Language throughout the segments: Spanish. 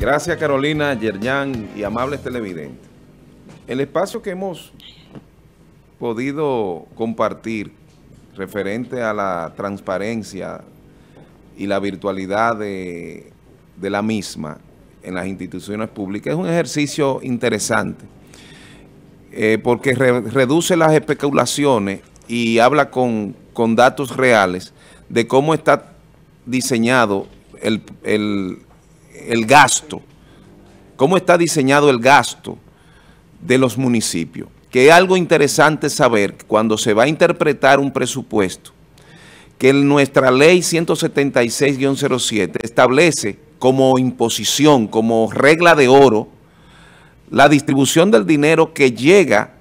Gracias, Carolina, Yerjan y amables televidentes. El espacio que hemos podido compartir referente a la transparencia y la virtualidad de la misma en las instituciones públicas es un ejercicio interesante porque reduce las especulaciones y habla con datos reales de cómo está diseñado el gasto, cómo está diseñado el gasto de los municipios, que es algo interesante saber cuando se va a interpretar un presupuesto, que nuestra ley 176-07 establece como imposición, como regla de oro, la distribución del dinero que llega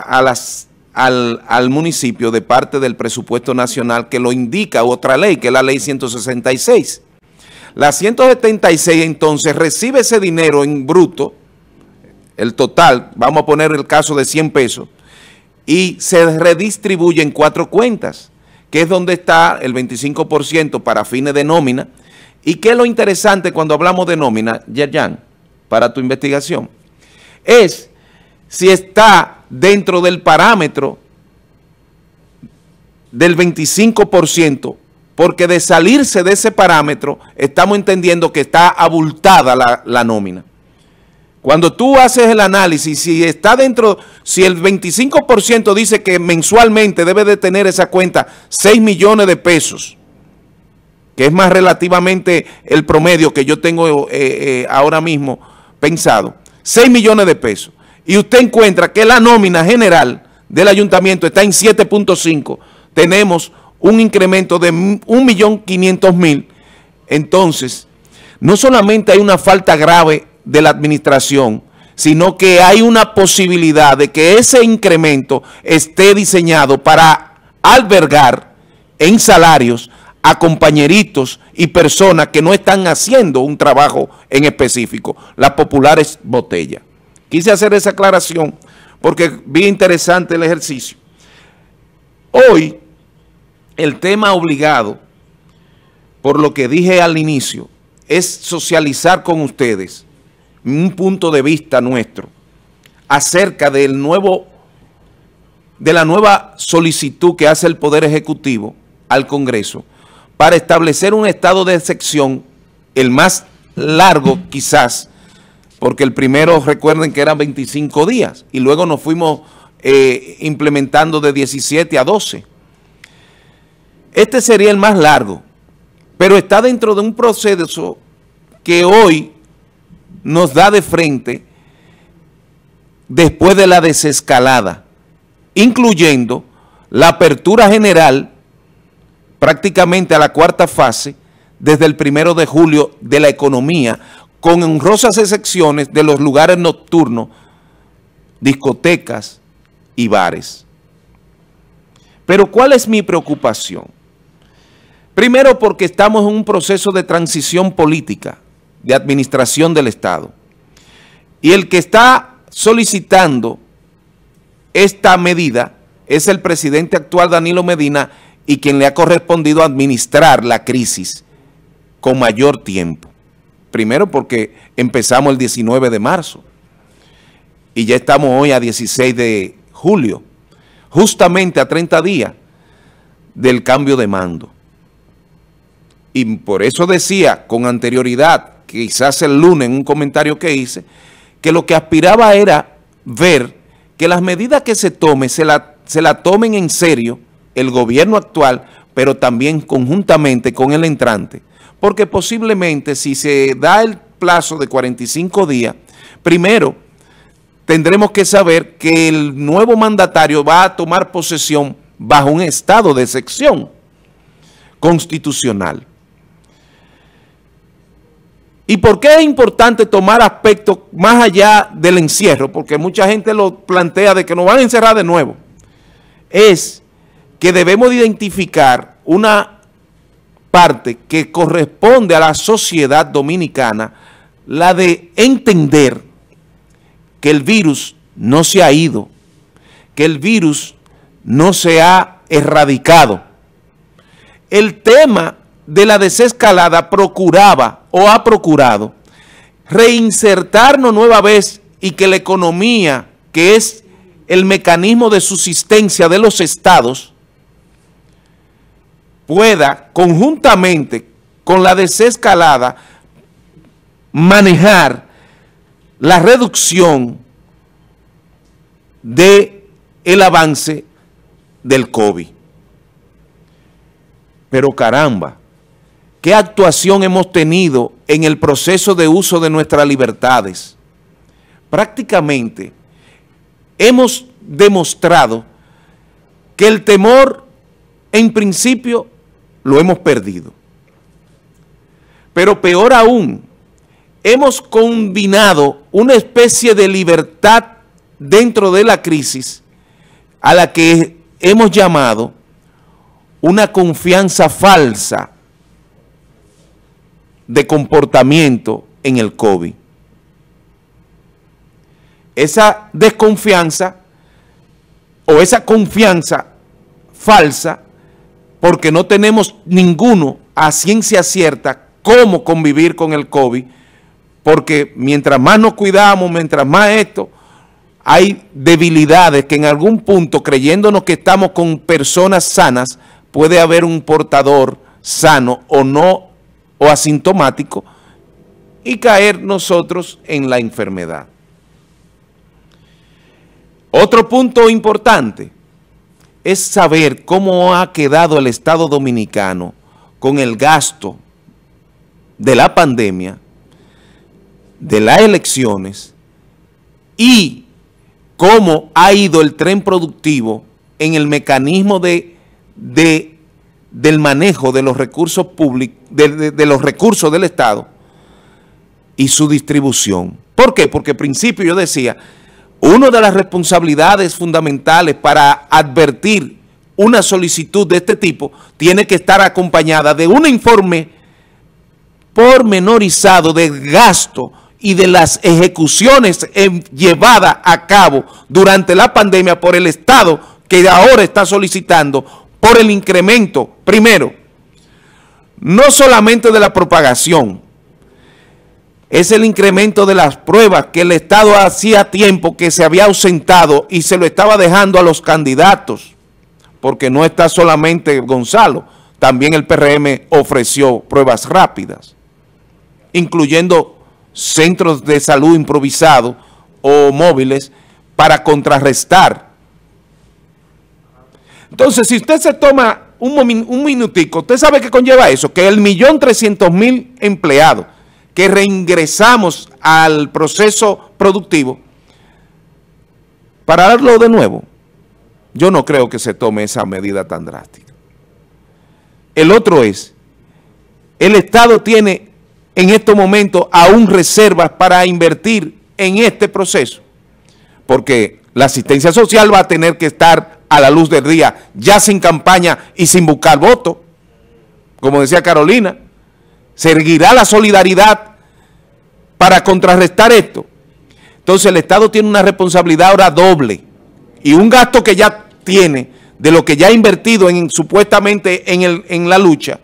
al municipio de parte del presupuesto nacional, que lo indica otra ley, que es la ley 166. La 176 entonces recibe ese dinero en bruto, el total, vamos a poner el caso de 100 pesos, y se redistribuye en 4 cuentas, que es donde está el 25% para fines de nómina. ¿Y qué es lo interesante cuando hablamos de nómina, Yerjan, para tu investigación? Es si está dentro del parámetro del 25%, porque de salirse de ese parámetro estamos entendiendo que está abultada la nómina. Cuando tú haces el análisis, si está dentro, si el 25% dice que mensualmente debe de tener esa cuenta 6 millones de pesos, que es más relativamente el promedio que yo tengo ahora mismo pensado, 6 millones de pesos, y usted encuentra que la nómina general del ayuntamiento está en 7.5, tenemos un incremento de 1.500.000, entonces no solamente hay una falta grave de la administración, sino que hay una posibilidad de que ese incremento esté diseñado para albergar en salarios a compañeritos y personas que no están haciendo un trabajo en específico, las populares botellas. Quise hacer esa aclaración porque vi interesante el ejercicio. Hoy, el tema obligado, por lo que dije al inicio, es socializar con ustedes un punto de vista nuestro acerca de la nueva solicitud que hace el Poder Ejecutivo al Congreso para establecer un estado de excepción, el más largo quizás, porque el primero recuerden que eran 25 días y luego nos fuimos implementando de 17 a 12. Este sería el más largo, pero está dentro de un proceso que hoy nos da de frente después de la desescalada, incluyendo la apertura general prácticamente a la cuarta fase desde el 1 de julio de la economía, con honrosas excepciones de los lugares nocturnos, discotecas y bares. Pero ¿cuál es mi preocupación? Primero, porque estamos en un proceso de transición política, de administración del Estado. Y el que está solicitando esta medida es el presidente actual, Danilo Medina, y quien le ha correspondido administrar la crisis con mayor tiempo. Primero porque empezamos el 19 de marzo y ya estamos hoy a 16 de julio, justamente a 30 días del cambio de mando. Y por eso decía con anterioridad, quizás el lunes en un comentario que hice, que lo que aspiraba era ver que las medidas que se tomen, se la tomen en serio el gobierno actual, pero también conjuntamente con el entrante. Porque posiblemente si se da el plazo de 45 días, primero tendremos que saber que el nuevo mandatario va a tomar posesión bajo un estado de excepción constitucional. ¿Y por qué es importante tomar aspectos más allá del encierro? Porque mucha gente lo plantea de que nos van a encerrar de nuevo. Es que debemos de identificar una parte que corresponde a la sociedad dominicana, la de entender que el virus no se ha ido, que el virus no se ha erradicado. El tema de la desescalada procuraba o ha procurado reinsertarnos nueva vez y que la economía, que es el mecanismo de subsistencia de los estados, pueda conjuntamente con la desescalada manejar la reducción del avance del COVID. Pero caramba, ¿qué actuación hemos tenido en el proceso de uso de nuestras libertades? Prácticamente hemos demostrado que el temor, en principio, lo hemos perdido. Pero peor aún, hemos combinado una especie de libertad dentro de la crisis a la que hemos llamado una confianza falsa de comportamiento en el COVID. Esa desconfianza o esa confianza falsa, porque no tenemos ninguno a ciencia cierta cómo convivir con el COVID, porque mientras más nos cuidamos, mientras más esto, hay debilidades que en algún punto, creyéndonos que estamos con personas sanas, puede haber un portador sano o no, o asintomático, y caer nosotros en la enfermedad. Otro punto importante es saber cómo ha quedado el Estado Dominicano con el gasto de la pandemia, de las elecciones y cómo ha ido el tren productivo en el mecanismo del manejo de los recursos públicos, de los recursos del Estado y su distribución. ¿Por qué? Porque al principio yo decía, una de las responsabilidades fundamentales para advertir una solicitud de este tipo tiene que estar acompañada de un informe pormenorizado de gasto y de las ejecuciones llevadas a cabo durante la pandemia por el Estado, que ahora está solicitando por el incremento, primero, no solamente de la propagación, es el incremento de las pruebas que el Estado hacía tiempo que se había ausentado y se lo estaba dejando a los candidatos, porque no está solamente Gonzalo, también el PRM ofreció pruebas rápidas, incluyendo centros de salud improvisados o móviles para contrarrestar. Entonces, si usted se toma un minutico, usted sabe qué conlleva eso, que el 1.300.000 empleados que reingresamos al proceso productivo, para darlo de nuevo, yo no creo que se tome esa medida tan drástica. El otro es, el Estado tiene en estos momentos aún reservas para invertir en este proceso, porque la asistencia social va a tener que estar a la luz del día, ya sin campaña y sin buscar votos, como decía Carolina. Seguirá la solidaridad para contrarrestar esto. Entonces el Estado tiene una responsabilidad ahora doble y un gasto que ya tiene de lo que ya ha invertido supuestamente en la lucha.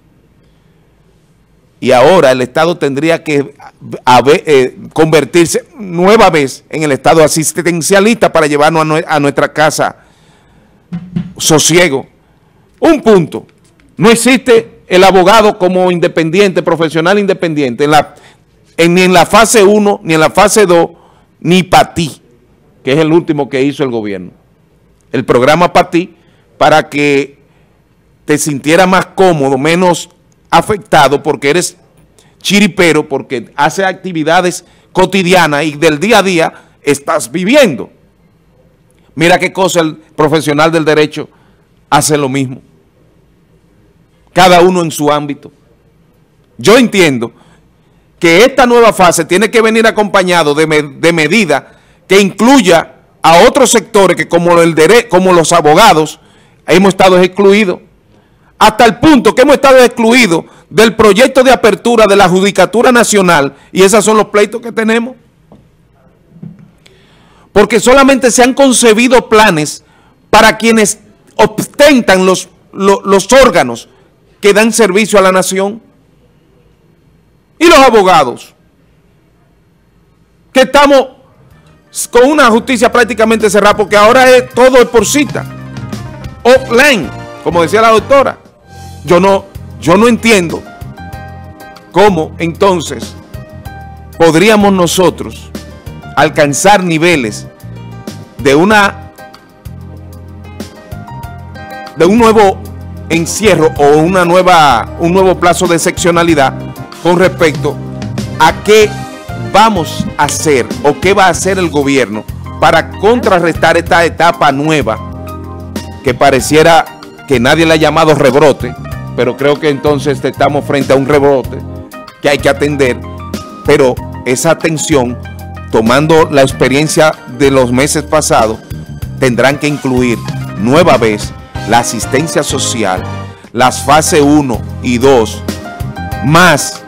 Y ahora el Estado tendría que convertirse nueva vez en el Estado asistencialista para llevarnos a nuestra casa sosiego. Un punto, no existe el abogado como independiente, profesional independiente, ni en la fase 1, ni en la fase 2, ni PATI, que es el último que hizo el gobierno. El programa PATI, para que te sintieras más cómodo, menos afectado, porque eres chiripero, porque haces actividades cotidianas y del día a día estás viviendo. Mira qué cosa el profesional del derecho hace lo mismo. Cada uno en su ámbito. Yo entiendo que esta nueva fase tiene que venir acompañado de medidas que incluya a otros sectores que como los abogados hemos estado excluidos, hasta el punto que hemos estado excluidos del proyecto de apertura de la Judicatura Nacional, y esos son los pleitos que tenemos. Porque solamente se han concebido planes para quienes ostentan los órganos que dan servicio a la nación. Y los abogados, que estamos con una justicia prácticamente cerrada, porque ahora todo es por cita, offline, como decía la doctora. Yo no entiendo cómo entonces podríamos nosotros alcanzar niveles de un nuevo encierro o un nuevo plazo de excepcionalidad con respecto a qué vamos a hacer o qué va a hacer el gobierno para contrarrestar esta etapa nueva que pareciera que nadie le ha llamado rebrote, pero creo que entonces estamos frente a un rebrote que hay que atender, pero esa atención, tomando la experiencia de los meses pasados, tendrán que incluir nueva vez la asistencia social, las fases 1 y 2, más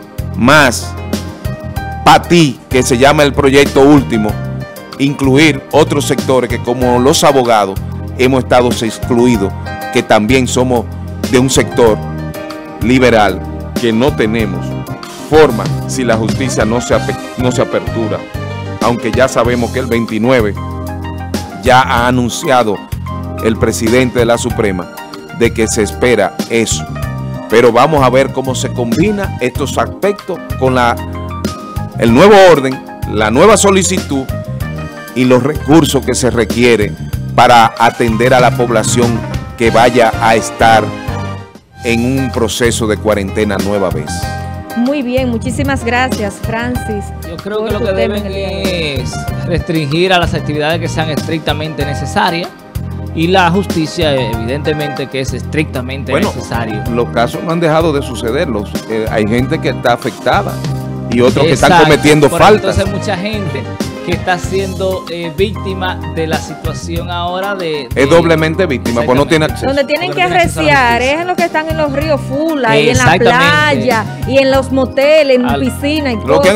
PATI, que se llama el proyecto último, incluir otros sectores que, como los abogados, hemos estado excluidos, que también somos de un sector liberal, que no tenemos forma si la justicia no se apertura, aunque ya sabemos que el 29 ya ha anunciado el presidente de la Suprema de que se espera eso. Pero vamos a ver cómo se combina estos aspectos con el nuevo orden, la nueva solicitud y los recursos que se requieren para atender a la población que vaya a estar en un proceso de cuarentena nueva vez. Muy bien, muchísimas gracias, Francis. Yo creo que lo que deben es restringir a las actividades que sean estrictamente necesarias, y la justicia evidentemente que es estrictamente necesario. Los casos no han dejado de suceder, hay gente que está afectada y otros que Exacto, están cometiendo faltas. Entonces mucha gente que está siendo víctima de la situación ahora es doblemente víctima, pues no tiene acceso. Donde tienen que arreciar es en los que están en los ríos Fula y en la playa y en los moteles, en piscina y cosas. Lo que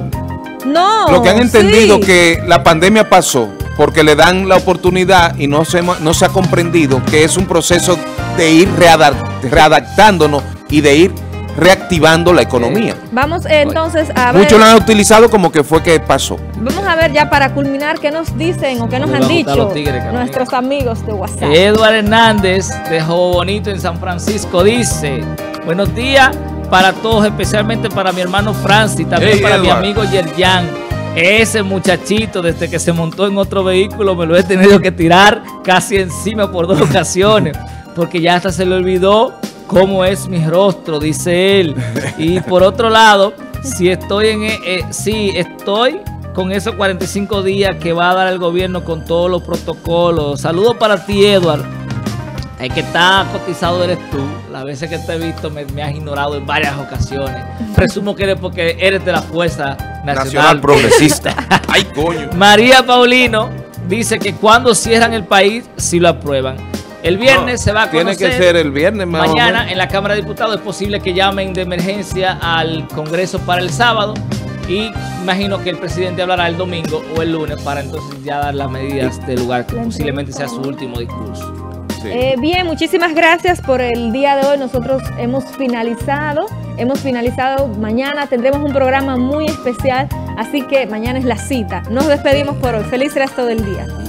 han entendido que la pandemia pasó porque le dan la oportunidad y no se ha comprendido que es un proceso de ir readaptándonos y de ir reactivando la economía. Vamos entonces a ver. Muchos lo han utilizado como que fue que pasó. Vamos a ver ya para culminar qué nos dicen o qué nos han dicho nuestros amigos de WhatsApp. Edward Hernández de Jobo Bonito en San Francisco dice: buenos días para todos, especialmente para mi hermano Francis, también para mi amigo Yerjan. Ese muchachito, desde que se montó en otro vehículo, me lo he tenido que tirar casi encima por 2 ocasiones, porque ya hasta se le olvidó cómo es mi rostro, dice él. Y por otro lado, si estoy estoy con esos 45 días que va a dar el gobierno con todos los protocolos. Saludos para ti, Edward. El que está cotizado eres tú. Las veces que te he visto me has ignorado en varias ocasiones. Presumo que eres porque eres de la Fuerza Nacional Progresista. ¡Ay, coño! María Paulino dice que cuando cierran el país, sí lo aprueban. El viernes se va a conocer. Tiene que ser el viernes. Mañana en la Cámara de Diputados es posible que llamen de emergencia al Congreso para el sábado. Y imagino que el presidente hablará el domingo o el lunes para entonces ya dar las medidas del lugar, que posiblemente sea su último discurso. Bien, muchísimas gracias por el día de hoy. Nosotros hemos finalizado. Mañana tendremos un programa muy especial, así que mañana es la cita. Nos despedimos por hoy. Feliz resto del día.